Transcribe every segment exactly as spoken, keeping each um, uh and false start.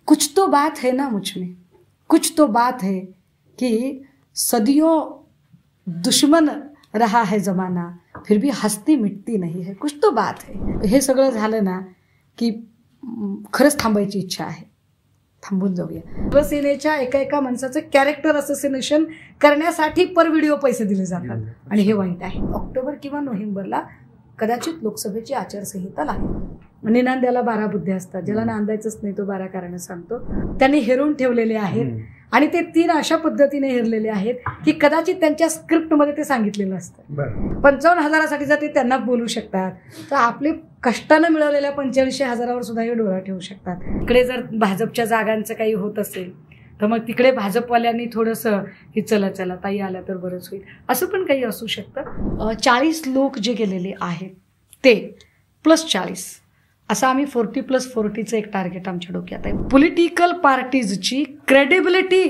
कुछ तो बात है ना मुझ में, कुछ तो बात है कि सदियों दुश्मन रहा है जमाना, फिर भी हस्ती मिटती नहीं है, कुछ तो बात है. हे सगळं झालं ना की खरंच थांबायची इच्छा आहे. थांबून जाऊया. शिवसेनेच्या एका एका माणसाचं कॅरेक्टर असोसिएशन करण्यासाठी पर व्हिडिओ पैसे दिले जातात आणि हे वाईट आहे. ऑक्टोबर किंवा नोव्हेंबरला कदाचित लोकसभेची आचारसंहिता लागेल. निनांद्याला बारा बुद्ध्या असतात, ज्याला नांदायचंच नाही तो बारा कारण सांगतो. त्यांनी हेरून ठेवलेले आहेत आणि ते तीन अशा पद्धतीने हेरलेले आहेत की कदाचित त्यांच्या स्क्रिप्टमध्ये ते सांगितलेलं असतं. पंचावन्न हजारासाठी जर ते त्यांना बोलू शकतात तर आपले कष्टानं मिळवलेल्या पंच्याऐंशी हजारावर सुद्धा हे डोळा ठेवू शकतात. इकडे जर भाजपच्या जागांचं काही होत असेल तर मग तिकडे भाजपवाल्यांनी थोडंसं की चला चला ताई आल्या तर बरंच होईल असं पण काही असू शकतं. चाळीस लोक जे गेलेले आहेत ते प्लस चाळीस असं आम्ही फोर्टी प्लस फोर्टीचं एक टार्गेट आमच्या डोक्यात आहे. पॉलिटिकल पार्टीजची क्रेडिबिलिटी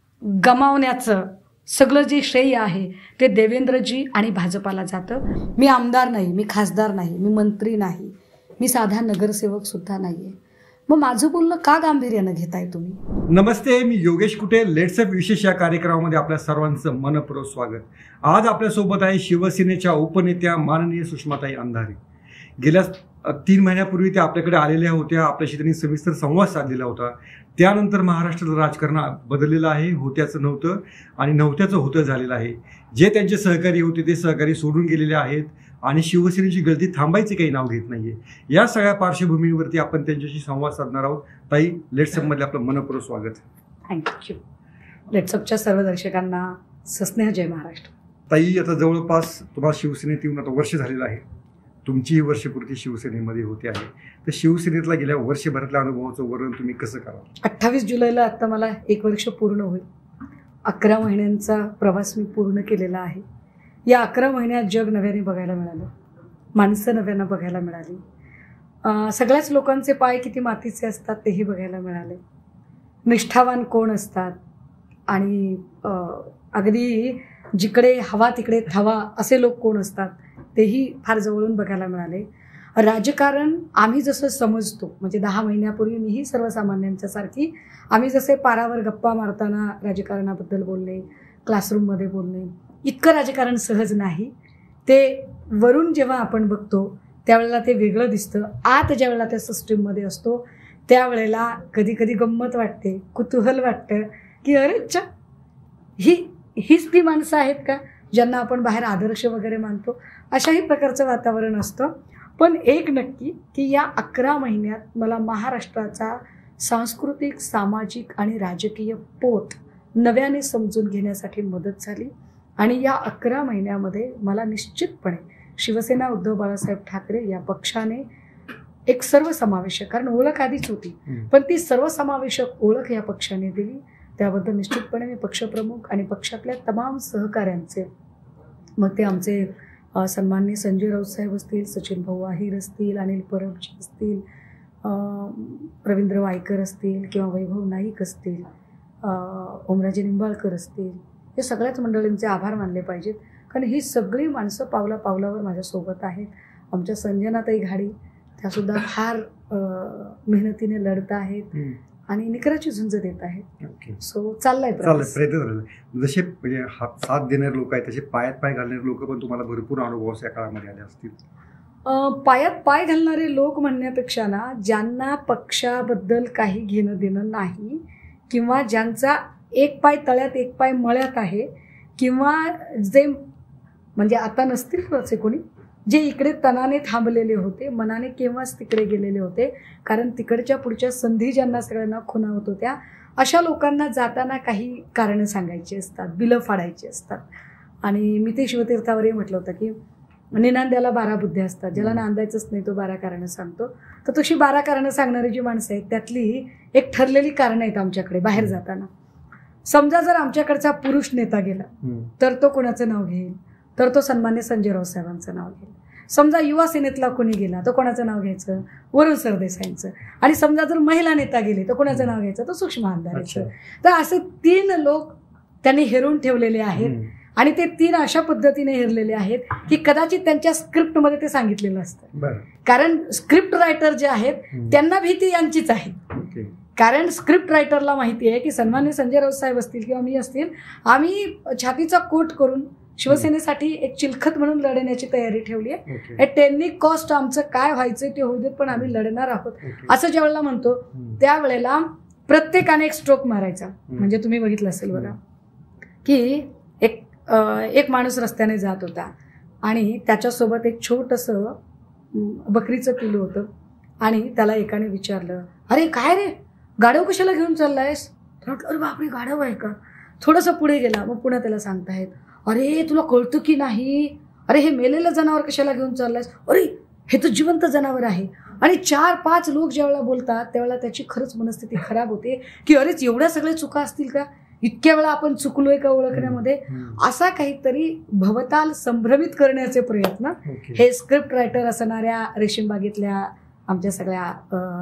गमावण्याचं सगळं जे श्रेय आहे ते देवेंद्रजी आणि भाजपाला जातं. मी आमदार नाही, मी खासदार नाही, मी मंत्री नाही, मी साधा नगरसेवक सुद्धा नाही आहे. मग माझं बोलणं का गांभीर्यानं घेताय तुम्ही? नमस्ते, मी योगेश कुटे. लेट्स अप विशेष या कार्यक्रमामध्ये आपल्या सर्वांचं मनपूर्वक स्वागत. आज आपल्यासोबत आहे शिवसेनेच्या उपनेत्या माननीय सुषमाताई अंधारे. गेल्या तीन महिन्यापूर्वी त्या आपल्याकडे आलेल्या होत्या, आपल्याशी त्यांनी सविस्तर संवाद साधलेला होता. त्यानंतर महाराष्ट्राचं राजकारण बदललेलं आहे. होत्याचं नव्हतं आणि नव्हत्याचं होतं झालेलं आहे. जे त्यांचे सहकारी होते ते सहकारी सोडून गेलेले आहेत आणि शिवसेनेची गळती थांबायचे काही नाव घेत नाहीये. या सगळ्या पार्श्वभूमीवरती आपण त्यांच्याशी संवाद साधणार आहोत. ताई, लेट्सअपमध्ये आपलं मनपूर्वक स्वागत. थँक्यू. लेट्सअपच्या सर्व दर्शकांना सस्नेह जय महाराष्ट्र. ताई, आता जवळपास तुम्हाला शिवसेनेत येऊन आता वर्ष झालेलं आहे. तुमचीही वर्षपूर्ती शिवसेनेमध्ये होती आहे. तर शिवसेनेतला गेल्या वर्षभरातल्या अनुभवाचं वर्णन तुम्ही कसं कराल? अठ्ठावीस जुलैला आता मला एक वर्ष पूर्ण होईल. अकरा महिन्यांचा प्रवास मी पूर्ण केलेला आहे. या अकरा महिन्यात जग नव्याने बघायला मिळालं, माणसं नव्यानं बघायला मिळाली, सगळ्याच लोकांचे पाय किती मातीचे असतात तेही बघायला मिळाले, निष्ठावान कोण असतात आणि अगदी जिकडे हवा तिकडे थवा असे लोक कोण असतात तेही फार जवळून बघायला मिळाले. राजकारण आम्ही जसं समजतो, म्हणजे दहा महिन्यापूर्वी मीही सर्वसामान्यांच्या सारखी आम्ही जसे पारावर गप्पा मारताना राजकारणाबद्दल बोलणे, क्लासरूममध्ये बोलणे, इतकं राजकारण सहज नाही. ते वरून जेव्हा आपण बघतो त्यावेळेला ते वेगळं दिसतं. आत ज्या वेळेला त्या सिस्टीममध्ये असतो त्यावेळेला कधी कधी गंमत वाटते, कुतूहल वाटतं की अरे चा ही हीच ती माणसं आहेत का ज्यांना आपण बाहेर आदर्श वगैरे मानतो. अशाही प्रकारचं वातावरण असतं. पण एक नक्की की या अकरा महिन्यात मला महाराष्ट्राचा सांस्कृतिक, सामाजिक आणि राजकीय पोत नव्याने समजून घेण्यासाठी मदत झाली. आणि या अकरा महिन्यामध्ये मला निश्चितपणे शिवसेना उद्धव बाळासाहेब ठाकरे या पक्षाने एक सर्वसमावेशक, कारण ओळख आधीच होती पण ती सर्वसमावेशक ओळख या पक्षाने दिली. त्याबद्दल निश्चितपणे मी पक्षप्रमुख आणि पक्षातल्या तमाम सहकाऱ्यांचे, मग ते आमचे सन्माननीय संजय राऊत साहेब असतील, सचिन भाऊ आहिर असतील, अनिल परबजी असतील, रवींद्र वायकर असतील किंवा वैभव नाईक असतील, ओमराजे निंबाळकर असतील, हे सगळ्याच मंडळींचे आभार मानले पाहिजेत. कारण ही सगळी माणसं पावला पावलावर माझ्यासोबत आहेत. आमच्या संजनाताई घाडी त्यासुद्धा फार मेहनतीने लढत आहेत आणि निकराची झुंज देत आहेत. सो चाललाय प्रयत्न. जसे म्हणजे हात साथ देणारे लोक आहेत तसे पायात पाय घालणारे लोक पण तुम्हाला भरपूर अनुभव या काळामध्ये आले असतील. पायात पाय घालणारे लोक म्हणण्यापेक्षा ना, ज्यांना पक्षाबद्दल काही घेणं देणं नाही किंवा ज्यांचा एक पाय तळ्यात एक पाय मळ्यात आहे किंवा जे म्हणजे आता नसतील असे कोणी, जे इकडे तनाने थांबलेले होते, मनाने केव्हाच तिकडे गेलेले होते, कारण तिकडच्या पुढच्या संधी ज्यांना सगळ्यांना खुणावत होत्या, अशा लोकांना जाताना काही कारणं सांगायची असतात, बिलं फाडायची असतात. आणि मी ते शिवतीर्थावरही म्हटलं होतं की निनांद्याला बारा बुद्ध्या असतात, ज्याला नांदायचंच नाही तो बारा कारणं सांगतो. तर तशी बारा कारणं सांगणारी जी माणसं आहेत त्यातली एक ठरलेली कारणं आहेत आमच्याकडे बाहेर जाताना. समजा जर आमच्याकडचा पुरुष नेता गेला तर तो कोणाचं नाव घेईल, तर तो सन्मान्य संजय राऊत साहेबांचं नाव घेईल. समजा युवा सेनेतला कोणी गेला तर कोणाचं नाव घ्यायचं, वरुण सरदेसाईंचं. आणि समजा जर महिला नेता गेली तर कोणाचं नाव घ्यायचं, तर सुषमा अंधारेचं. तर असे तीन लोक त्यांनी हेरून ठेवलेले आहेत आणि ते तीन अशा पद्धतीने हेरलेले आहेत की कदाचित त्यांच्या स्क्रिप्टमध्ये ते सांगितलेलं असतं. कारण स्क्रिप्ट रायटर जे आहेत त्यांना भीती यांचीच आहे कारण स्क्रिप्ट रायटरला माहिती आहे की सन्मान्य संजय राऊत साहेब असतील किंवा मी असतील, आम्ही छातीचा कोट करून शिवसेनेसाठी एक चिलखत म्हणून लढण्याची तयारी ठेवली आहे. त्यांनी कॉस्ट आमचं काय व्हायचं ते होऊ देत, पण आम्ही लढणार आहोत असं ज्या वेळेला म्हणतो त्यावेळेला प्रत्येकाने एक स्ट्रोक मारायचा. म्हणजे तुम्ही बघितलं असेल बघा की एक एक माणूस रस्त्याने जात होता आणि त्याच्यासोबत एक छोटंसं बकरीचं पिल्लू होतं आणि त्याला एकाने विचारलं, अरे काय रे गाढव कशाला घेऊन चाललायस? म्हटलं अरे बापरे गाढव आहे का? थोडंसं पुढे गेला, मग पुन्हा त्याला सांगतायत, अरे तुला कळतं की नाही, अरे हे मेलेलं जनावर कशाला घेऊन चाललायस? अरे हे तर जिवंत जनावर आहे. आणि चार पाच लोक ज्यावेळेला बोलतात त्यावेळेला त्याची खरंच मनस्थिती खराब होते की अरेच एवढ्या सगळ्या चुका असतील का, इतक्या वेळा आपण चुकलोय का ओळखण्यामध्ये. असा काहीतरी भवताल संभ्रमित करण्याचे प्रयत्न हे स्क्रिप्ट रायटर असणाऱ्या रेशीमबागेतल्या आमच्या सगळ्या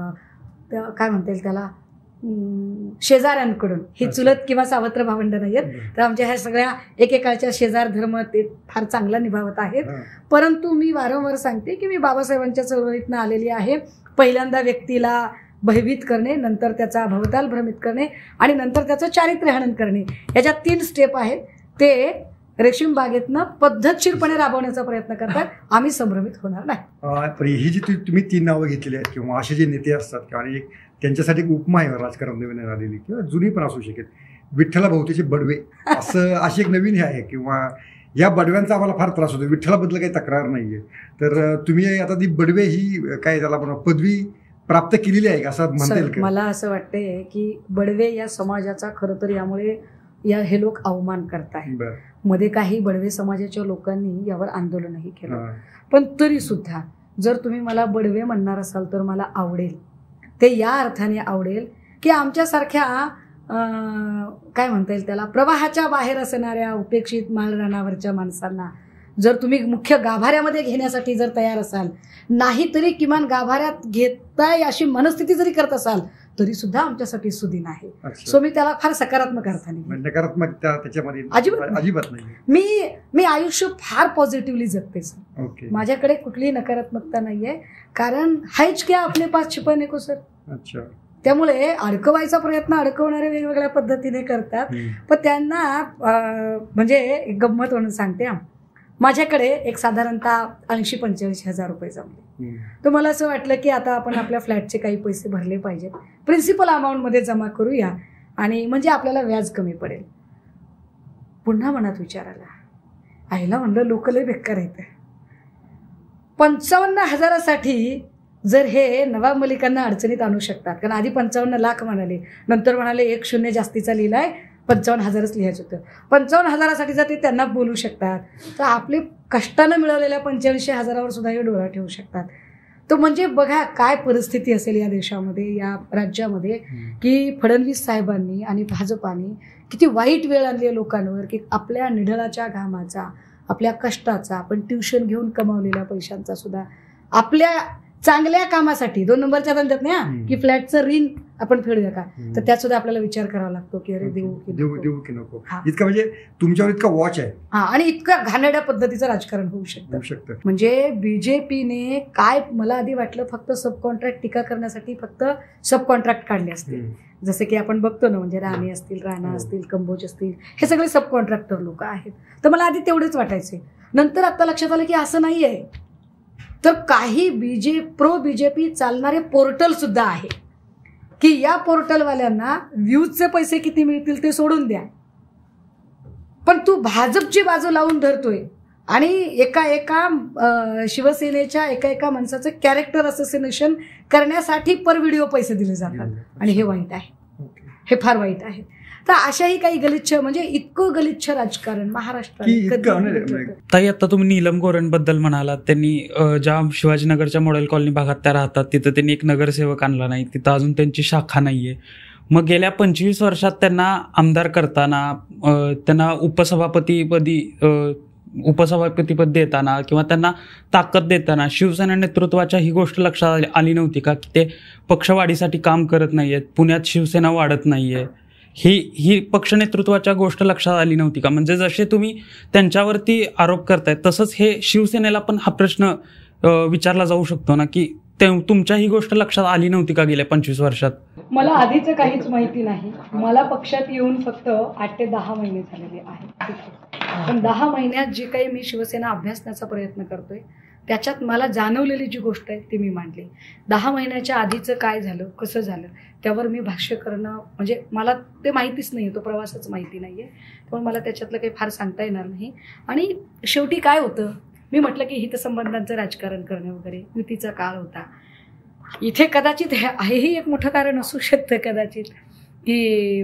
काय म्हणता येईल त्याला शेजाऱ्यांकडून, ही चुलत किंवा सावत्र भावंड नाहीयेत, तर आमच्या ह्या सगळ्या एकेकाळच्या शेजार धर्म ते फार चांगला निभावत आहेत. परंतु मी वारंवार सांगते की मी बाबासाहेबांच्या चळवळीतनं आलेली आहे. पहिल्यांदा व्यक्तीला भयभीत करणे, नंतर त्याचा भवताल भ्रमित करणे आणि नंतर त्याचं चारित्र्य हनन करणे, याच्या तीन स्टेप आहेत. ते रेशीम बागेतनं पद्धतशीरपणे राबवण्याचा प्रयत्न करतात. आम्ही संभ्रमित होणार नाही. ही जी तुम्ही तीन नावं घेतलेली आहेत किंवा असे जे नेते असतात आणि एक त्यांच्यासाठी एक उपमा आहे राजकारण नवीन आलेली किंवा जुनी पण असू शकेल, विठ्ठला भोवतीचे बडवे असं अशी एक नवीन हे आहे किंवा या बडव्यांचा आम्हाला फार त्रास होतो. विठ्ठलाबद्दल काही तक्रार नाहीये, तर तुम्ही आता ती बडवे ही काय त्याला आपण पदवी प्राप्त केलेली आहे का असं म्हणता येईल का? मला असं वाटतंय की बडवे या समाजाचा खरं तर यामुळे या हे लोक अवमान करतायत. मध्ये काही बडवे समाजाच्या लोकांनी यावर आंदोलनही केलं, पण तरी सुद्धा जर तुम्ही मला बडवे म्हणणार असाल तर मला आवडेल. ते या अर्थाने आवडेल की आमच्यासारख्या काय म्हणता येईल त्याला प्रवाहाच्या बाहेर असणाऱ्या उपेक्षित माळरानावरच्या माणसांना जर तुम्ही मुख्य गाभाऱ्यामध्ये घेण्यासाठी जर तयार असाल, नाही तरी किमान गाभाऱ्यात घेताय अशी मनस्थिती जरी करत असाल तरी सुद्धा आमच्यासाठी सुदिन आहे. सो मी त्याला फार सकारात्मक अर्थाने, नकारात्मक त्याच्यामध्ये अजिबात अजिबात नाही. मी मी आयुष्य फार पॉझिटिव्हली जगते सर. माझ्याकडे कुठलीही नकारात्मकता नाहीये, कारण हायच क्या आपले पास छिपाने को सर. अच्छा. त्यामुळे अडकवायचा प्रयत्न अडकवणारे वेगवेगळ्या पद्धतीने करतात, पण त्यांना म्हणजे गंमत म्हणून सांगते, माझ्याकडे एक साधारणतः ऐंशी पंच्याऐंशी हजार रुपये जमले. तर मला असं वाटलं की आता आपण आपल्या फ्लॅटचे काही पैसे भरले पाहिजेत, प्रिन्सिपल अमाऊंटमध्ये जमा करूया आणि म्हणजे आपल्याला व्याज कमी पडेल. पुन्हा मनात विचार आला, आईला म्हणलं लोक लय बेकार आहेत. पंचावन्न हजारासाठी जर हे नवाब मलिकांना अडचणीत आणू शकतात, कारण आधी पंचावन्न लाख म्हणाले, नंतर म्हणाले एक शून्य जास्तीचा लिहिलाय, पंचावन्न हजारच लिहायचं होतं. पंचावन्न हजारासाठी जर ते त्यांना बोलू शकतात तर आपले कष्टानं मिळवलेल्या पंच्याऐंशी हजारावर सुद्धा हे डोळा ठेवू शकतात. तो म्हणजे बघा काय परिस्थिती असेल या देशामध्ये, या राज्यामध्ये, की फडणवीस साहेबांनी आणि भाजपाने किती वाईट वेळ आणली आहे लोकांवर, की आपल्या निढळाच्या घामाचा, आपल्या कष्टाचा, आपण ट्युशन घेऊन कमावलेल्या पैशांचा सुद्धा आपल्या चांगल्या कामासाठी दोन नंबरच्या धंद्यात नाही की फ्लॅटचं ऋण आपण फेडूया का, तर त्यात सुद्धा आपल्याला विचार करावा लागतो की अरे देऊ की देऊ देऊ की नको. इतका म्हणजे तुमच्यावर इतका वॉच आहे. हा, आणि इतकं घाणेरड्या पद्धतीचं राजकारण होऊ शकतं. म्हणजे बीजेपीने काय, मला आधी वाटलं फक्त सब कॉन्ट्रॅक्ट टीका करण्यासाठी फक्त सब कॉन्ट्रॅक्ट काढले असतील, जसे की आपण बघतो ना, म्हणजे राणे असतील, राणा असतील, कंबोज असतील, हे सगळे सब कॉन्ट्रॅक्टर लोक आहेत. तर मला आधी तेवढेच वाटायचे. नंतर आता लक्षात आलं की असं नाही आहे, तर काही बीजे प्रो बीजेपी चालणारे पोर्टल सुद्धा आहे की या पोर्टलवाल्यांना व्ह्यूजचे पैसे किती मिळतील ते सोडून द्या, पण तू भाजपची बाजू लावून धरतोय आणि एका एका शिवसेनेच्या एका एका माणसाचं कॅरेक्टर असोसिएशन करण्यासाठी पर व्हिडिओ पैसे दिले जातात, आणि हे वाईट आहे, हे फार वाईट आहे. तर अशाही काही गलिच्छ, म्हणजे इतकं गलिच्छ राजकारण महाराष्ट्रात. ताई, आता तुम्ही नीलम गोऱ्हेंबद्दल म्हणालात, त्यांनी ज्या शिवाजीनगरच्या मॉडेल कॉलनी भागात त्या राहतात तिथं त्यांनी एक नगरसेवक आणला नाही, तिथं अजून त्यांची शाखा नाहीये. मग गेल्या पंचवीस वर्षात त्यांना आमदार करताना, त्यांना उपसभापतीपदी उपसभापतीपद देताना किंवा त्यांना ताकद देताना शिवसेना नेतृत्वाच्या ही गोष्ट लक्षात आली नव्हती का की ते पक्षवाढीसाठी काम करत नाहीयेत, पुण्यात शिवसेना वाढत नाहीये, ही ही पक्ष नेतृत्वाच्या गोष्ट लक्षात आली नव्हती का? म्हणजे जसे तुम्ही त्यांच्यावरती आरोप करताय तसंच हे शिवसेनेला पण हा प्रश्न विचारला जाऊ शकतो ना की तुमच्या ही गोष्ट लक्षात आली नव्हती का गेल्या पंचवीस वर्षात? मला आधीचं काहीच माहिती नाही. मला पक्षात येऊन फक्त आठ ते दहा महिने झालेले आहेत. पण दहा महिन्यात जे काही मी शिवसेना अभ्यासण्याचा प्रयत्न करतोय त्याच्यात मला जाणवलेली जी गोष्ट आहे ती मी मांडली. दहा महिन्याच्या आधीचं काय झालं, कसं झालं, त्यावर मी भाष्य करणं म्हणजे मला ते माहितीच नाही, तो प्रवासच माहिती नाही आहे, त्यामुळे मला त्याच्यातलं काही फार सांगता येणार नाही. आणि शेवटी काय होतं, मी म्हटलं की हितसंबंधांचं राजकारण करणे वगैरे, युतीचा काळ होता. इथे कदाचित हे हेही एक मोठं कारण असू शकतं कदाचित की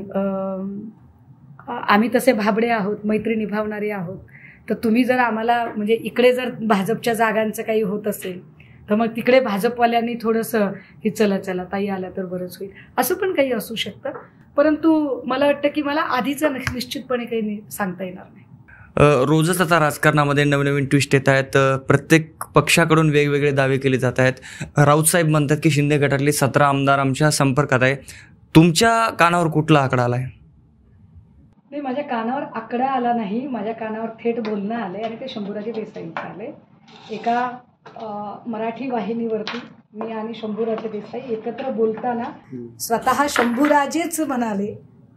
आम्ही तसे भाबडे आहोत, मैत्री निभावणारे आहोत, तर तुम्ही जर आम्हाला म्हणजे इकडे जर भाजपच्या जागांचं काही होत असेल तर मग तिकडे भाजपवाल्यांनी थोडंसं की चला चला ताई आल्या तर बरंच होईल, असं पण काही असू शकतं. परंतु मला वाटतं की मला आधीचं निश्चितपणे काही सांगता येणार नाही. रोजच आता राजकारणामध्ये नवनवीन ट्विस्ट येत आहेत. प्रत्येक पक्षाकडून वेगवेगळे दावे केले जात आहेत. राऊत साहेब म्हणतात की शिंदे गटातले सतरा आमदार आमच्या संपर्कात आहे. तुमच्या कानावर कुठला आकडा आलाय? नाही, माझ्या कानावर आकडा आला नाही, माझ्या कानावर थेट बोलणं आलंय आणि ते शंभूराजे देसाईंचं आलंय. एका मराठी वाहिनीवरती मी आणि शंभूराजे देसाई एकत्र बोलताना स्वतः शंभूराजेच म्हणाले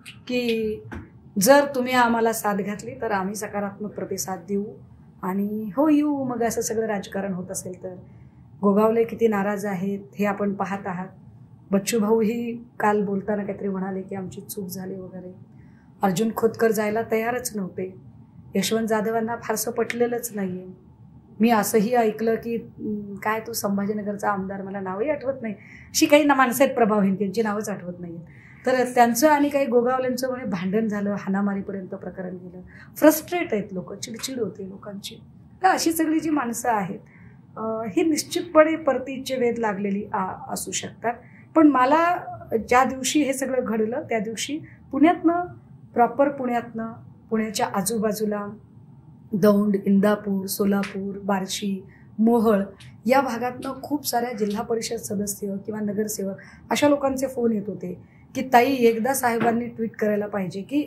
की जर तुम्ही आम्हाला साथ घातली तर आम्ही सकारात्मक प्रतिसाद देऊ आणि हो येऊ. मग असं सगळं राजकारण होत असेल तर गोगावले किती नाराज आहेत हे आपण पाहत आहात. बच्चू भाऊही काल बोलताना काहीतरी म्हणाले की आमची चूक झाली वगैरे. अर्जुन खोतकर जायला तयारच नव्हते. यशवंत जाधवांना फारसं पटलेलंच नाही आहे. मी असंही ऐकलं की काय तो संभाजीनगरचा आमदार, मला नावही आठवत नाही, अशी काही ना माणसं आहेत प्रभावहीन, त्यांची नावच आठवत नाही आहेत, तर त्यांचं आणि काही गोगावल्यांचं म्हणे भांडण झालं, हाणामारीपर्यंत प्रकरण गेलं. फ्रस्ट्रेट आहेत लोक, चिडचिड होते लोकांची. तर अशी सगळी जी माणसं आहेत ही निश्चितपणे परतीचे वेध लागलेली असू शकतात. पण मला ज्या दिवशी हे सगळं घडलं त्या दिवशी पुण्यातनं, प्रॉपर पुण्यातनं, पुण्याच्या आजूबाजूला दौंड, इंदापूर, सोलापूर, बार्शी, मोहोळ या भागातनं खूप साऱ्या जिल्हा परिषद सदस्य किंवा नगरसेवक अशा लोकांचे फोन येत होते की ताई एकदा साहेबांनी ट्विट करायला पाहिजे की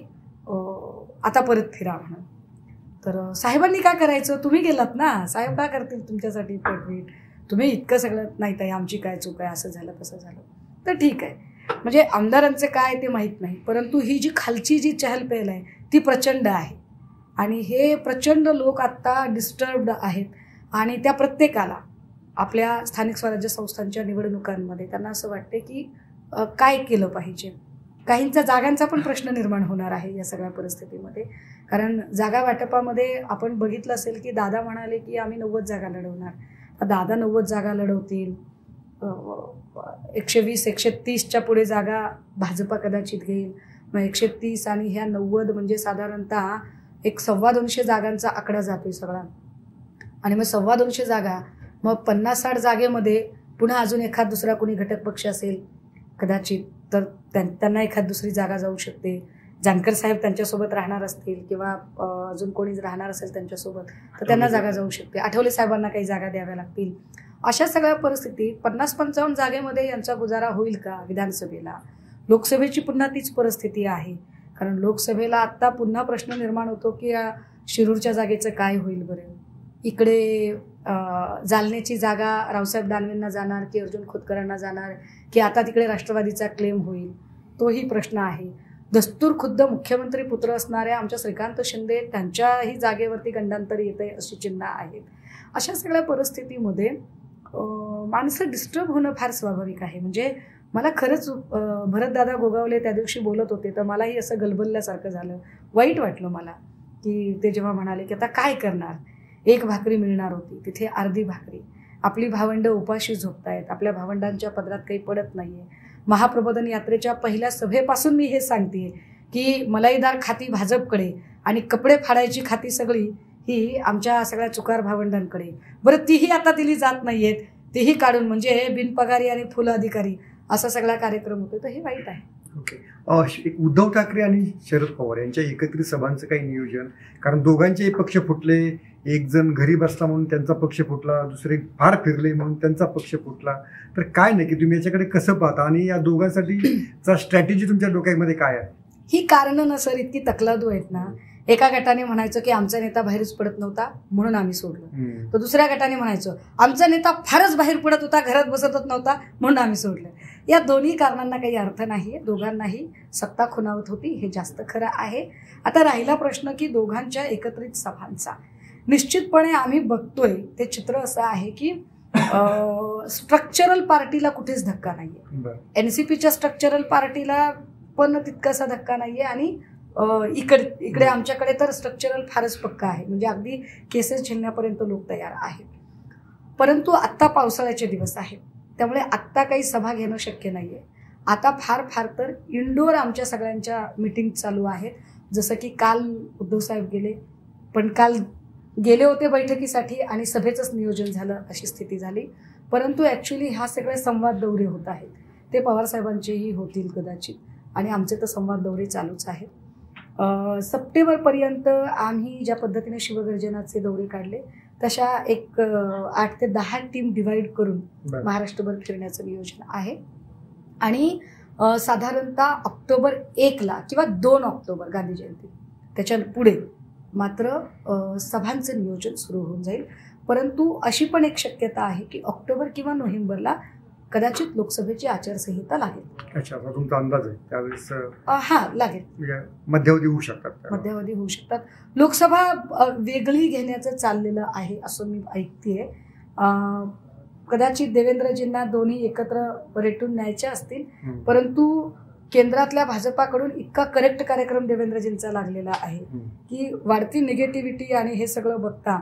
आता परत फिरा म्हणून. तर साहेबांनी काय करायचं, तुम्ही गेलात ना, साहेब काय करतील तुमच्यासाठी ट्विट, तुम्ही इतकं सगळं नाही ताई आमची काय चूक आहे, असं झालं तसं झालं. तर ठीक आहे, म्हणजे आमदारांचे काय ते माहीत नाही, परंतु ही जी खालची जी चहलपहल आहे ती प्रचंड आहे आणि हे प्रचंड लोक आत्ता डिस्टर्ब्ड आहेत आणि त्या प्रत्येकाला आपल्या स्थानिक स्वराज्य संस्थांच्या निवडणुकांमध्ये त्यांना असं वाटते की काय केलं पाहिजे. काहींचा जागांचा पण प्रश्न निर्माण होणार आहे या सगळ्या परिस्थितीमध्ये. कारण जागा वाटपामध्ये आपण बघितलं असेल की दादा म्हणाले की आम्ही नव्वद जागा लढवणार. दादा नव्वद जागा लढवतील, एकशे वीस एकशे तीसच्या पुढे जागा भाजपा कदाचित घेईल. मग एकशे तीस आणि ह्या नव्वद म्हणजे साधारणतः एक सव्वा दोनशे जागांचा आकडा जातोय सगळा. आणि मग सव्वा दोनशे जागा, मग पन्नास साठ जागेमध्ये पुन्हा अजून एखाद दुसरा कोणी घटक पक्ष असेल कदाचित तर त्यांना एखाद दुसरी जागा जाऊ शकते. जानकर साहेब त्यांच्यासोबत राहणार असतील किंवा अजून कोणी राहणार असेल त्यांच्यासोबत तर त्यांना जागा जाऊ शकते. आठवले साहेबांना काही जागा द्याव्या लागतील. अशा सगळ्या परिस्थितीत पन्नास पंचावन्न जागेमध्ये यांचा गुजारा होईल का विधानसभेला? लोकसभेची पुन्हा तीच परिस्थिती आहे. कारण लोकसभेला आत्ता पुन्हा प्रश्न निर्माण होतो की शिरूरच्या जागेचं काय होईल बरं. इकडे जालन्याची जागा रावसाहेब दानवेंना जाणार की अर्जुन खोतकरांना जाणार की आता तिकडे राष्ट्रवादीचा क्लेम होईल, तोही प्रश्न आहे. दस्तूर खुद्द मुख्यमंत्री पुत्र असणाऱ्या आमच्या श्रीकांत शिंदे त्यांच्याही जागेवरती गंडांतर येते अशी चिन्ह आहेत. अशा सगळ्या परिस्थितीमध्ये माणसं डिस्टर्ब होणं फार स्वाभाविक आहे. म्हणजे मला खरंच भरतदादा गोगावले त्या दिवशी बोलत होते तर मलाही असं गलबलल्यासारखं झालं, वाईट वाटलं मला की ते जेव्हा म्हणाले की आता काय करणार, एक भाकरी मिळणार होती तिथे अर्धी भाकरी, आपली भावंडं उपाशी झोपतायत, आपल्या भावंडांच्या पदरात काही पडत नाहीये. महाप्रबोधन यात्रेच्या पहिल्या सभेपासून मी हे सांगते की मलाईदार खाती भाजपकडे आणि कपडे फाडायची खाती सगळी ही आमच्या सगळ्या चुकार भावंडांकडे. बरं तीही आता दिली जात नाहीयेत, तीही काढून म्हणजे बिनपगारी आणि फुल अधिकारी असा सगळा कार्यक्रम होतो, तर हे वाईट आहे. ओके, एक उद्धव ठाकरे आणि शरद पवार यांच्या एकत्रित सभांचं काही नियोजन, कारण दोघांचेही पक्ष फुटले, एक जण घरी बसला म्हणून त्यांचा पक्ष फुटला, दुसरे फार फिरले म्हणून त्यांचा पक्ष फुटला, तर काय नाही की तुम्ही याच्याकडे कसं पाहता आणि या दोघांसाठीचा स्ट्रॅटेजी तुमच्या डोक्यामध्ये काय आहे? ही कारणं ना सर इतकी तकलादू आहेत ना एका गटाने म्हणायचं की आमचा नेता बाहेरच पडत नव्हता म्हणून आम्ही सोडलं, तर दुसऱ्या गटाने म्हणायचं आमचा नेता फारच बाहेर पडत होता, घरात बसतच नव्हता म्हणून आम्ही सोडलं. या दोन्ही कारणांना काही अर्थ नाही. दोघांनाही सत्ता खुणावत होती हे जास्त खरं आहे. आता राहिला प्रश्न की दोघांच्या एकत्रित सभांचा. निश्चितपणे आम्ही बघतोय ते चित्र असं आहे की स्ट्रक्चरल पार्टीला कुठेच धक्का नाहीये. एनसीपीच्या स्ट्रक्चरल पार्टीला पण तितकासा धक्का नाहीये आणि इकडे इकडे आमच्याकडे तर स्ट्रक्चरल फारच पक्का आहे, म्हणजे अगदी केसेस झेलण्यापर्यंत लोक तयार आहेत. परंतु आत्ता पावसाळ्याचे दिवस आहेत, त्यामुळे आत्ता काही सभा घेणं शक्य नाहीये. आता फार फार तर इंडोर आमच्या सगळ्यांच्या मिटिंग चालू आहेत. जसं की काल उद्धव साहेब गेले, पण काल गेले होते बैठकीसाठी आणि सभेचंच नियोजन झालं अशी स्थिती झाली. परंतु ॲक्च्युली हा सगळे संवाद दौरे होत आहेत, ते पवारसाहेबांचेही होतील कदाचित आणि आमचे तर संवाद दौरे चालूच आहेत. सप्टेंबरपर्यंत आम्ही ज्या पद्धतीने शिवगर्जनाचे दौरे काढले तशा एक आठ ते दहा टीम डिवाइड करून महाराष्ट्रभर फिरण्याचं नियोजन आहे. आणि साधारणतः ऑक्टोबर एकला किंवा दोन ऑक्टोबर गांधी जयंती त्याच्या पुढे मात्र सभांचं नियोजन सुरू होऊन जाईल. परंतु अशी पण एक शक्यता आहे की ऑक्टोबर किंवा नोव्हेंबरला कदाचित लोकसभेची आचारसंहिता लागेल. अच्छा, तुमचा अंदाज आहे त्यावेळेस? हा लागेल, मध्यवधी होऊ शकतात. मध्यवधी होऊ शकतात. लोकसभा वेगळी घेण्याचं चाललेलं आहे असं मी ऐकतेय. कदाचित देवेंद्रजींना दोन्ही एकत्र रेटून न्यायचे असतील, परंतु केंद्रातल्या भाजपाकडून इतका करेक्ट कार्यक्रम देवेंद्रजींचा लागलेला आहे की वाढती निगेटिव्हिटी आणि हे सगळं बघता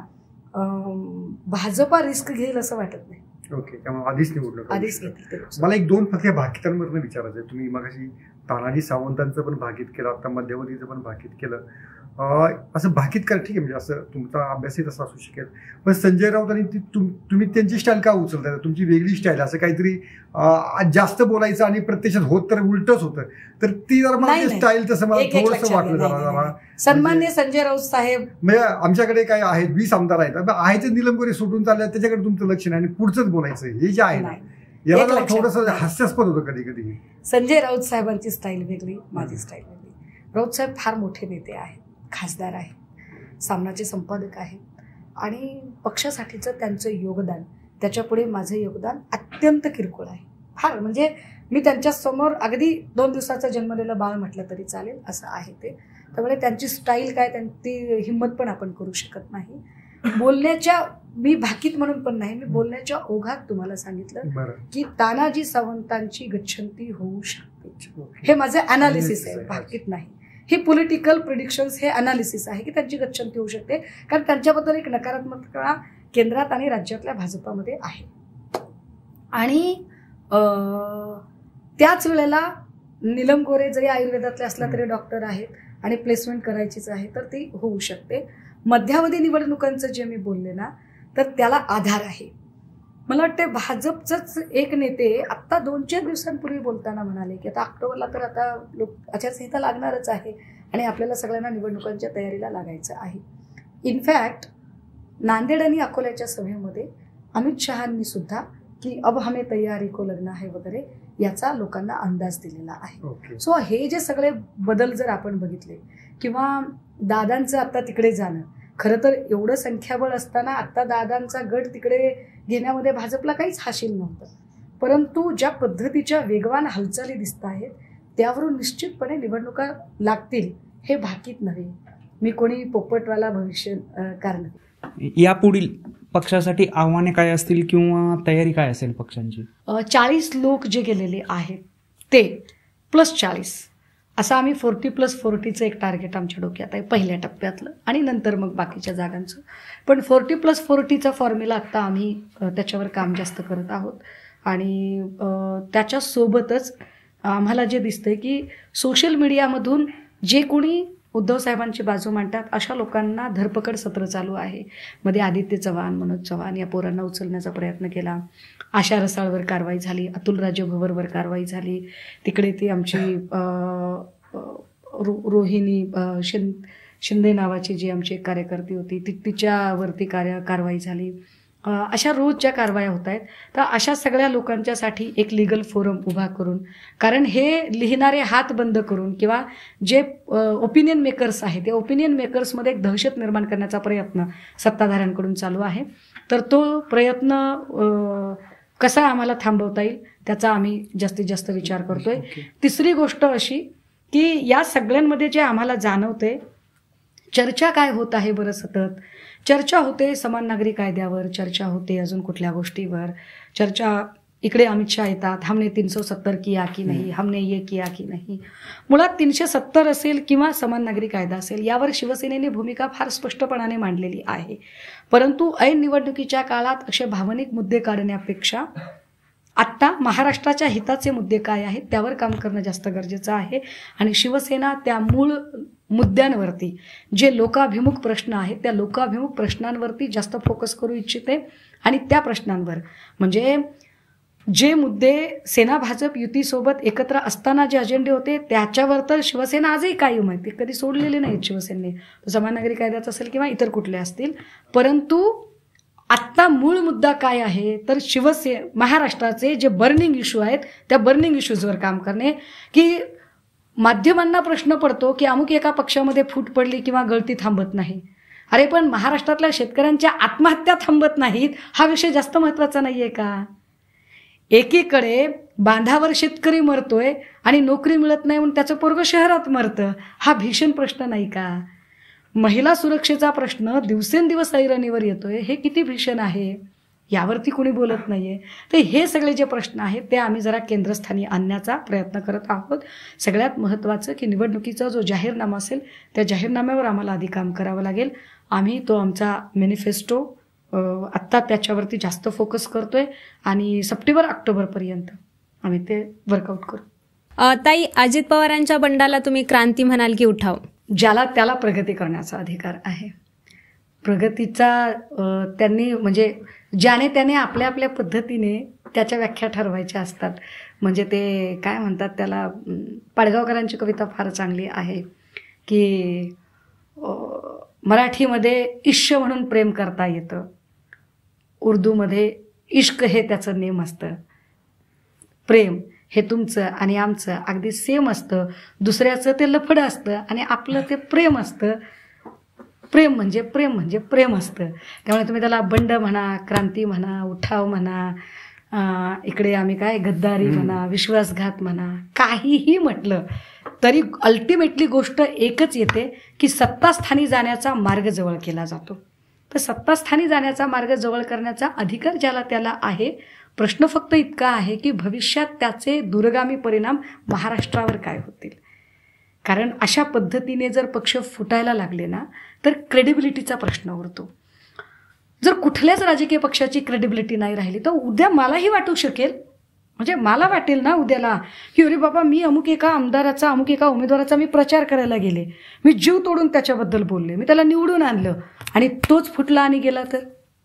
भाजपा रिस्क घेईल असं वाटत नाही. ओके, त्यामुळे आधीच निवडणूक आधीच घेतली. मला एक दोन फक्त भाकीतांवरनं विचारायचं आहे. तुम्ही मगाशी तानाजी सावंतांचं पण भाकीत केलं, आता मध्यवधीचं पण भाकीत केलं. असं भाकीत करा, ठीक आहे, म्हणजे असं तुमचा अभ्यासही तसा असू शकेल, पण संजय राऊत आणि तुम्ही त्यांची स्टाईल का उचलताय? तुमची वेगळी स्टाईल, असं काहीतरी जास्त बोलायचं आणि प्रत्यक्षात होत तर उलटच होतं, तर ती जरा मला स्टाईल तसं मला थोडंसं वाटलं. जरा जरा सन्मान्य संजय राऊत साहेब, म्हणजे आमच्याकडे काय आहेत वीस आमदार आहेत, आहे ते निलंबोरे सुटून चालले, त्याच्याकडे तुमचं लक्ष नाही आणि पुढचंच बोलायचं हे जे आहे ना, याला थोडंसं हास्यास्पद होतं कधी कधी. संजय राऊत साहेबांची स्टाईल वेगळी, माझी स्टाईल वेगळी. राऊत साहेब फार मोठे नेते आहेत, खासदार आहेत, सामनाचे संपादक आहेत आणि पक्षासाठीचं त्यांचं योगदान, त्याच्यापुढे माझं योगदान अत्यंत किरकोळ आहे. फार म्हणजे मी त्यांच्या समोर अगदी दोन दिवसाचा जन्मलेलं बाळ म्हटलं तरी चालेल असं आहे ते. त्यामुळे त्यांची स्टाईल काय, त्यांची हिंमत पण आपण करू शकत नाही. बोलण्याच्या, मी भाकीत म्हणून पण नाही, मी बोलण्याच्या ओघात तुम्हाला सांगितलं की तानाजी सावंतांची गच्छंती होऊ शकते. हे माझं अनालिसिस आहे, भाकीत नाही. ही पॉलिटिकल प्रिडिक्शन्स, हे अनालिसिस आहे की त्यांची गच्छंती होऊ शकते, कारण त्यांच्याबद्दल एक नकारात्मकता केंद्रात आणि राज्यातल्या भाजपामध्ये आहे. आणि त्याच वेळेला नीलम गोरे जरी आयुर्वेदातले असला तरी डॉक्टर आहेत आणि प्लेसमेंट करायचीच आहे, तर ती होऊ शकते. मध्यावधी निवडणुकांचं जे मी बोलले ना, तर त्याला आधार आहे. मला वाटते भाजपचंच एक नेते आत्ता दोन चार दिवसांपूर्वी बोलताना म्हणाले की आता ऑक्टोबरला तर आता लोक आचारसंहिता लागणारच आहे आणि आपल्याला सगळ्यांना निवडणुकांच्या तयारीला लागायचं आहे. इनफॅक्ट नांदेड आणि अकोल्याच्या सभेमध्ये अमित शहांनी सुद्धा की अब हमें तयारी को लगना है वगैरे याचा लोकांना अंदाज दिलेला आहे. सो हे जे सगळे बदल जर आपण बघितले किंवा दादांचं आता तिकडे जाणं, खरं तर एवढं संख्याबळ असताना आता दादांचा गट तिकडे घेण्यामध्ये भाजपला काहीच हाशील नव्हतं, परंतु ज्या पद्धतीच्या वेगवान हालचाली दिसत आहेत त्यावरून निश्चितपणे निवडणुका लागतील, हे भाकीत नव्हे. मी कोणी पोपटवाला भविष्य कारण. यापुढील पक्षासाठी आव्हाने काय असतील किंवा तयारी काय असेल पक्षांची? चाळीस लोक जे गेलेले आहेत ते प्लस चाळीस असं आम्ही फोर्टी प्लस फोर्टीचं एक टार्गेट आमच्या डोक्यात आहे पहिल्या टप्प्यातलं, आणि नंतर मग बाकीच्या जागांचं. पण फोर्टी प्लस फोर्टीचा फॉर्म्युला आत्ता आम्ही त्याच्यावर काम जास्त करत आहोत. आणि त्याच्यासोबतच आम्हाला जे दिसतंय की सोशल मीडियामधून जे कोणी उद्धव साहेबांची बाजू मांडतात अशा लोकांना धरपकड सत्र चालू आहे. मध्ये आदित्य चव्हाण, मनोज चव्हाण या पोरांना उचलण्याचा प्रयत्न केला. आशा रसाळवर कारवाई झाली, अतुलराजे भवरवर कारवाई झाली, तिकडे ती आमची रो रोहिणी शिं शिंदे नावाची जी आमची एक कार्यकर्ती होती ती तिच्यावरती कार्य कारवाई झाली. अशा रोज ज्या कारवाया होत आहेत, तर अशा सगळ्या लोकांच्यासाठी एक लिगल फोरम उभा करून, कारण हे लिहिणारे हात बंद करून किंवा जे ओपिनियन मेकर्स आहेत ते ओपिनियन मेकर्समध्ये एक दहशत निर्माण करण्याचा प्रयत्न सत्ताधाऱ्यांकडून चालू आहे. तर तो प्रयत्न कसा आम्हाला थांबवता येईल त्याचा आम्ही जास्तीत जास्त विचार करतोय. तिसरी गोष्ट अशी की या सगळ्यांमध्ये जे आम्हाला जाणवते, चर्चा काय होत आहे बरं, सतत चर्चा होते समान नागरी कायद्यावर, चर्चा होते अजून कुठल्या गोष्टीवर, चर्चा इकडे अमित शहा येतात, हमने तीन सौ सत्तर किया की नाही, हमने ये किया की नाही. मुळात तीनशे सत्तर असेल किंवा समान नागरी कायदा असेल, यावर शिवसेनेने भूमिका फार स्पष्टपणाने मांडलेली आहे. परंतु ऐन निवडणुकीच्या काळात असे भावनिक मुद्दे काढण्यापेक्षा आत्ता महाराष्ट्राच्या हिताचे मुद्दे काय आहेत त्यावर काम करणं जास्त गरजेचं आहे. आणि शिवसेना त्या मूळ मुद्द्यांवरती, जे लोकाभिमुख प्रश्न आहेत त्या लोकाभिमुख प्रश्नांवरती जास्त फोकस करू इच्छिते. आणि त्या प्रश्नांवर म्हणजे जे मुद्दे सेना भाजप युतीसोबत एकत्र असताना जे अजेंडे होते त्याच्यावर तर शिवसेना आजही कायम आहे, ते कधी सोडलेले नाहीत शिवसेनेने, समान नागरी कायद्याचा असेल किंवा इतर कुठले असतील. परंतु आत्ता मूळ मुद्दा काय आहे तर शिवसे महाराष्ट्राचे जे बर्निंग इश्यू आहेत त्या बर्निंग इश्यूजवर काम करणे. की माध्यमांना प्रश्न पडतो की अमुक एका पक्षामध्ये फूट पडली किंवा गळती थांबत नाही. अरे पण महाराष्ट्रातल्या शेतकऱ्यांच्या आत्महत्या थांबत नाहीत, हा विषय जास्त महत्त्वाचा नाही आहे का? एकीकडे बांधावर शेतकरी मरतोय आणि नोकरी मिळत नाही म्हणून त्याचं पोरगं शहरात मरतं, हा भीषण प्रश्न नाही का? महिला सुरक्षेचा प्रश्न दिवसेंदिवस ऐरणीवर येतोय, हे किती भीषण आहे, यावरती कोणी बोलत नाहीये. तर हे सगळे जे प्रश्न आहेत ते आम्ही जरा केंद्रस्थानी आणण्याचा प्रयत्न करत आहोत. सगळ्यात महत्त्वाचं की निवडणुकीचा जो जाहीरनामा असेल त्या जाहीरनाम्यावर आम्हाला आधी काम करावं लागेल. आम्ही तो आमचा मॅनिफेस्टो आत्ता त्याच्यावरती जास्त फोकस करतोय आणि सप्टेंबर ऑक्टोबरपर्यंत आम्ही ते वर्कआउट करू. ताई, अजित पवारांच्या बंडाला तुम्ही क्रांती म्हणाल की उठाव? ज्याला त्याला प्रगती करण्याचा अधिकार आहे. प्रगतीचा त्यांनी म्हणजे ज्याने त्याने आपल्या आपल्या पद्धतीने त्याच्या व्याख्या ठरवायच्या असतात. म्हणजे ते काय म्हणतात त्याला, पाडगावकरांची कविता फार चांगली आहे की मराठीमध्ये इश्क म्हणून प्रेम करता येतं, उर्दूमध्ये इश्क हे त्याचं नेम असतं, प्रेम हे तुमचं आणि आमचं अगदी सेम असतं, दुसऱ्याचं ते लफडं असतं आणि आपलं ते प्रेम असतं. प्रेम म्हणजे प्रेम म्हणजे प्रेम असतं. त्यामुळे तुम्ही त्याला बंड म्हणा, क्रांती म्हणा, उठाव म्हणा, इकडे आम्ही काय गद्दारी म्हणा, विश्वासघात म्हणा, काहीही म्हटलं तरी अल्टिमेटली गोष्ट एकच येते की सत्तास्थानी जाण्याचा मार्ग जवळ केला जातो. तर सत्तास्थानी जाण्याचा मार्ग जवळ करण्याचा अधिकार ज्याला त्याला आहे. प्रश्न फक्त इतका आहे की भविष्यात त्याचे दूरगामी परिणाम महाराष्ट्रावर काय होतील. कारण अशा पद्धतीने जर पक्ष फुटायला लागले ना तर क्रेडिबिलिटीचा प्रश्न उरतो. जर कुठल्याच राजकीय पक्षाची क्रेडिबिलिटी नाही राहिली तर उद्या मलाही वाटू शकेल, म्हणजे मला वाटेल ना उद्याला की अरे बाबा मी अमुक एका आमदाराचा अमुक एका उमेदवाराचा मी प्रचार करायला गेले, मी जीव तोडून त्याच्याबद्दल बोलले, मी त्याला निवडून आणलं आणि तोच फुटला आणि गेला तर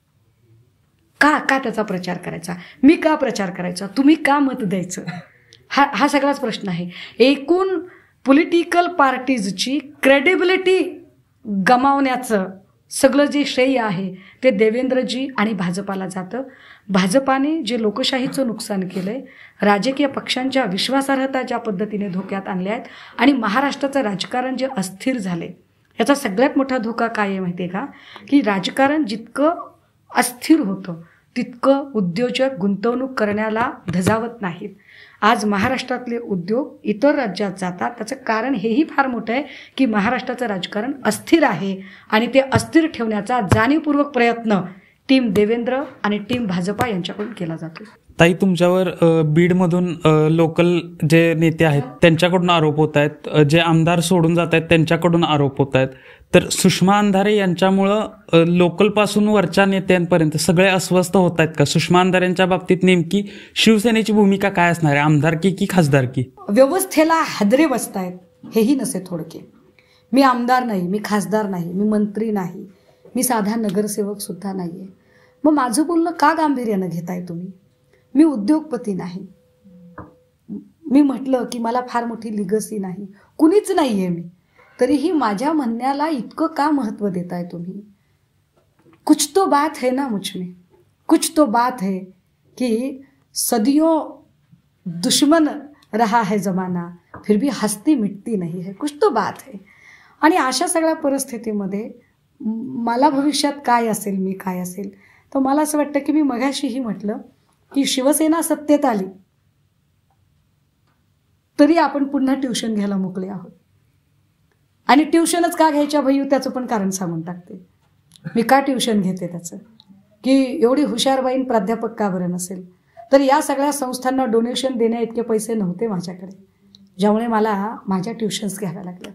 का का त्याचा प्रचार करायचा, मी का प्रचार करायचा, तुम्ही का मत द्यायचं, हा हा सगळाच प्रश्न आहे. एकूण पॉलिटिकल पार्टीजची क्रेडिबिलिटी गमावण्याचं सगळं जे श्रेय आहे ते देवेंद्रजी आणि भाजपाला जातं. भाजपाने जे लोकशाहीचं नुकसान केलं आहे, राजकीय पक्षांच्या विश्वासार्हता ज्या पद्धतीने धोक्यात आणल्या आहेत आणि महाराष्ट्राचं राजकारण जे अस्थिर झाले, याचा सगळ्यात मोठा धोका काय आहे माहिती आहे का, की राजकारण जितकं अस्थिर होतं तितकं उद्योजक गुंतवणूक करण्याला धजावत नाहीत. आज महाराष्ट्रातले उद्योग इतर राज्यात जातात. त्याचं कारण हेही फार मोठं आहे की महाराष्ट्राचं राजकारण अस्थिर आहे आणि ते अस्थिर ठेवण्याचा जाणीवपूर्वक प्रयत्न टीम देवेंद्र आणि टीम भाजपा यांच्याकडून केला जातो. ताई, तुमच्यावर बीडमधून लोकल जे नेते आहेत त्यांच्याकडून आरोप होत आहेत, जे आमदार सोडून जात आहेत त्यांच्याकडून आरोप होत आहेत. तर सुषमा अंधारे यांच्यामुळं लोकलपासून वरच्या नेत्यांपर्यंत सगळे अस्वस्थ होत आहेत का? सुषमा अंधारे यांच्या बाबतीत नेमकी शिवसेनेची भूमिका काय असणार आहे, आमदारकी की खासदारकी? व्यवस्थेला हादरे बसतायत हेही नसे थोडके. मी आमदार नाही, मी खासदार नाही, मी मंत्री नाही, मी साधा नगरसेवक सुद्धा नाही आहे. मग माझं बोलणं का गांभीर्यानं घेताय तुम्ही? मी उद्योगपती नाही, मी म्हटलं की मला फार मोठी लिगसी नाही, कुणीच नाही आहे मी, तरीही माझ्या म्हणण्याला इतकं का महत्त्व देताय तुम्ही? कुछ तो बात है ना मुझ में. कुछ तो बात है कि सदियों दुश्मन रहा है जमाना, फिर भी हस्ती मिटती नहीं है, कुछ तो बात है. आणि अशा सगळ्या परिस्थितीमध्ये मला भविष्यात काय असेल, मी काय असेल, तर मला असं वाटतं की मी मगाशीही म्हटलं की शिवसेना सत्तेत आली तरी आपण पुन्हा ट्युशन घ्यायला मोकळे आहोत. आणि ट्युशनच का घ्यायच्या भयू, त्याचं पण कारण सांगून टाकते. मी का ट्युशन घेते त्याचं, की एवढी हुशार बाईन प्राध्यापक का बरं नसेल. तर या सगळ्या संस्थांना डोनेशन देण्या इतके पैसे नव्हते माझ्याकडे, ज्यामुळे मला माझ्या ट्युशन्स घ्याव्या लागल्या.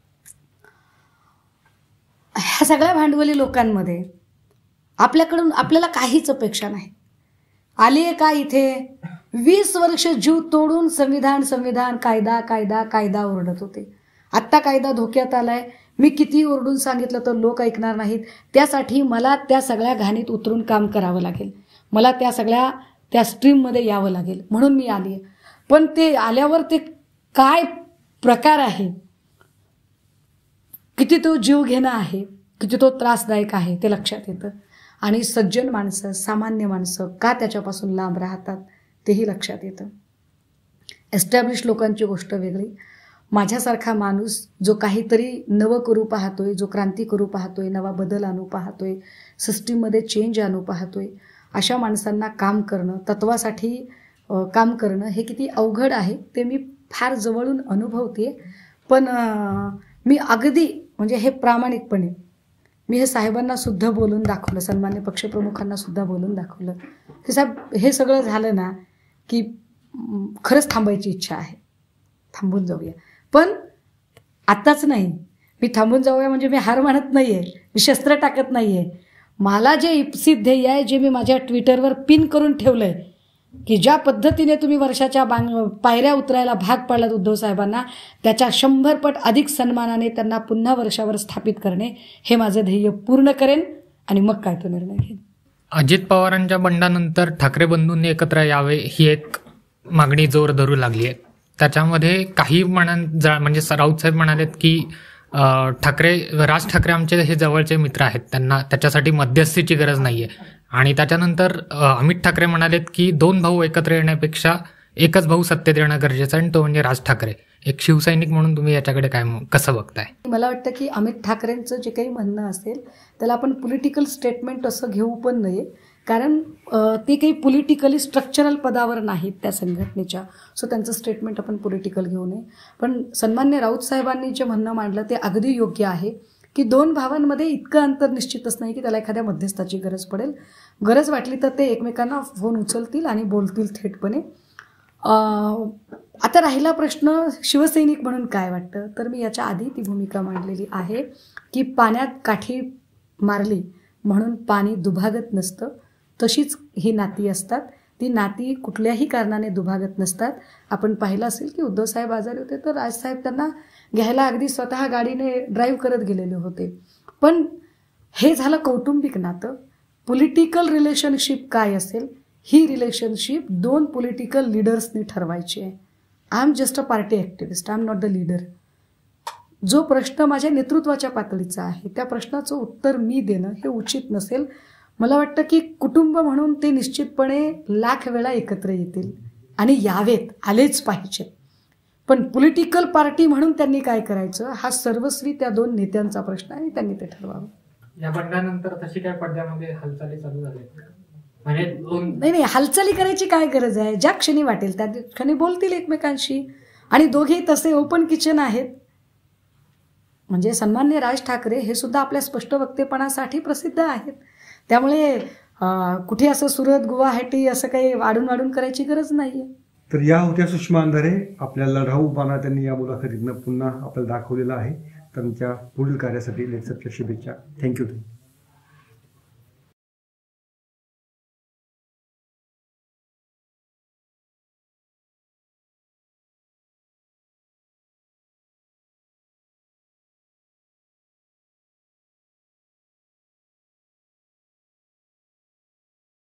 ह्या सगळ्या भांडवली लोकांमध्ये आपल्याकडून आपल्याला काहीच अपेक्षा नाही. आली आहे का इथे वीस वर्ष जीव तोडून संविधान संविधान कायदा कायदा कायदा ओरडत होते. आत्ता कायदा धोक्यात आलाय. मी किती ओरडून सांगितलं तर लोक ऐकणार नाहीत. त्यासाठी मला त्या सगळ्या घाणीत उतरून काम करावं लागेल. मला त्या सगळ्या त्या स्ट्रीममध्ये यावं लागेल, म्हणून मी आली आहे. पण ते आल्यावर ते काय प्रकार आहे, किती तो जीव घेणं आहे, किती तो त्रासदायक आहे ते लक्षात येतं. आणि सज्जन माणसं, सामान्य माणसं का त्याच्यापासून लांब राहतात तेही लक्षात येतं. एस्टॅब्लिश लोकांची गोष्ट वेगळी. माझ्यासारखा माणूस जो काहीतरी नवं करू पाहतोय, जो क्रांती करू पाहतोय, नवा बदल आणू पाहतोय, सिस्टीममध्ये चेंज आणू पाहतोय, अशा माणसांना काम करणं, तत्वासाठी काम करणं हे किती अवघड आहे ते मी फार जवळून अनुभवते. पण मी अगदी म्हणजे हे प्रामाणिकपणे मी हे साहेबांना सुद्धा बोलून दाखवलं, सन्मान्य पक्षप्रमुखांना सुद्धा बोलून दाखवलं की साहेब हे सगळं झालं ना की खरंच थांबायची इच्छा आहे, थांबून जाऊया. पण आत्ताच नाही. मी थांबून जाऊया म्हणजे मी हार मानत नाही आहे, मी शस्त्र टाकत नाही आहे. मला जे इप्सित ध्येय आहे, जे मी माझ्या ट्विटरवर पिन करून ठेवलं आहे की ज्या पद्धतीने तुम्ही वर्षाच्या बांग पायऱ्या उतरायला भाग पाडलात उद्धव साहेबांना, त्याच्या शंभर पट अधिक सन्मानाने त्यांना पुन्हा वर्षावर स्थापित करणे हे माझं ध्येय पूर्ण करेन आणि मग काय तो निर्णय घेईन. अजित पवारांच्या बंडानंतर ठाकरे बंधूंनी एकत्र यावे ही एक मागणी जोर धरू लागली आहे. त्याच्यामध्ये काही म्हणा जा म्हणजे राऊत साहेब म्हणालेत की ठाकरे राज ठाकरे आमचे हे जवळचे मित्र आहेत, त्यांना त्याच्यासाठी मध्यस्थीची गरज नाही आहे. आणि त्याच्यानंतर अमित ठाकरे म्हणालेत की दोन भाऊ एकत्र येण्यापेक्षा एकच भाऊ सत्तेत येणं गरजेचं आहे, आणि तो म्हणजे राज ठाकरे. एक शिवसैनिक म्हणून तुम्ही याच्याकडे काय कसं बघताय? मला वाटतं की अमित ठाकरेंचं जे काही म्हणणं असेल त्याला आपण पॉलिटिकल स्टेटमेंट असं घेऊ पण नये, कारण ते काही पॉलिटिकली स्ट्रक्चरल पदावर नाहीत त्या संघटनेच्या, सो त्यांचं स्टेटमेंट आपण पॉलिटिकल घेऊ नये. पण सन्मान्य राऊत साहेबांनी जे म्हणणं मांडलं ते अगदी योग्य आहे की दोन भावांमध्ये इतकं अंतर निश्चितच नाही की त्याला एखाद्या मध्यस्थाची गरज पडेल. गरज वाटली तर ते एकमेकांना फोन उचलतील आणि बोलतील थेटपणे. आता राहिला प्रश्न शिवसैनिक म्हणून काय वाटतं, तर मी याच्या आधी ती भूमिका मांडलेली आहे की पाण्यात काठी मारली म्हणून पाणी दुभागत नसतं, तशीच ही नाती असतात. ती नाती कुठल्याही कारणाने दुभागत नसतात. आपण पाहिलं असेल की उद्धव साहेब आजारी होते तर राजसाहेब त्यांना घ्यायला अगदी स्वतः गाडीने ड्राईव्ह करत गेलेले होते. पण हे झालं कौटुंबिक नातं. पॉलिटिकल रिलेशनशिप काय असेल, ही रिलेशनशिप दोन पॉलिटिकल लीडर्सनी ठरवायची आहे. I am just a party activist, I am not the leader. जो प्रश्न माझ्या नेतृत्वाच्या पातळीचा आहे त्या प्रश्नाचं उत्तर मी देणं हे उचित नसेल. मला वाटतं की कुटुंब म्हणून ते निश्चितपणे लाख वेळा एकत्र येतील आणि यावेत, आलेच पाहिजेत. पण पॉलिटिकल पार्टी म्हणून त्यांनी काय करायचं हा सर्वस्वी त्या दोन नेत्यांचा प्रश्न आहे, त्यांनी ते ठरवावं. या बंडानंतर तशी काय पडद्यामध्ये हालचाली चालू झाल्या म्हणजे नाही नाही हालचाली करायची काय गरज आहे. ज्या क्षणी वाटेल त्या क्षणी बोलतील एकमेकांशी. आणि दोघेही तसे ओपन किचन आहेत. म्हणजे सन्मान्य राज ठाकरे हे सुद्धा आपल्या स्पष्ट वक्तेपणासाठी प्रसिद्ध आहेत. त्यामुळे कुठे असं सुरत गुवाहाटी असं काही वाढून वाढून करायची गरज नाही आहे. तर या होत्या सुषमा अंधारे. आपल्याला राहू बाणा त्यांनी या मुलाखतीतनं पुन्हा आपल्याला दाखवलेलं आहे. त्यांच्या पुढील कार्यासाठी लेट्सअपच्या शुभेच्छा. थँक्यू.